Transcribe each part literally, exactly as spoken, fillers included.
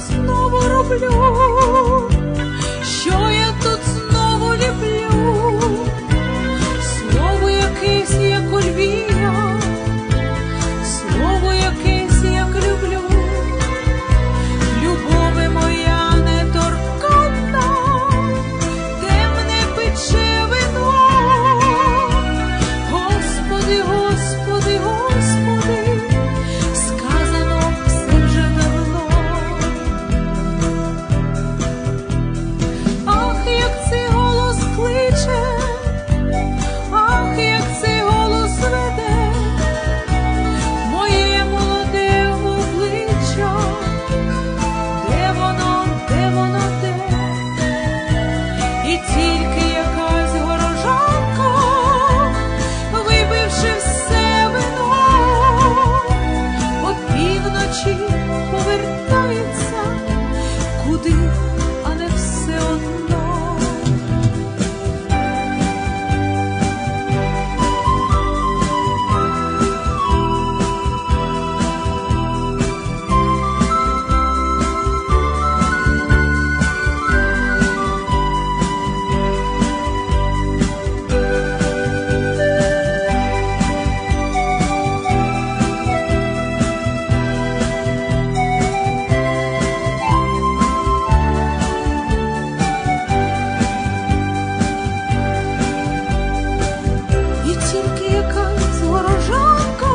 знову роблю, що я тут знову люблю. Слово якесь, як Ольвія, слово якесь, як люблю. Любови моя неторканна, темне пече вино. Господи, Господи, Господи, сказано все вже давно. Ах, як цей голос кличе, ах, як цей голос веде моє молоде обличчя. Де воно, де воно, де? І тільки якась горожанка, випивши все вино, опівночі повертається, куди, а не все одно. І тільки якась ворожанка,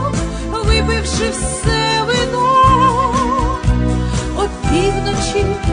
випивши все вино, опівночі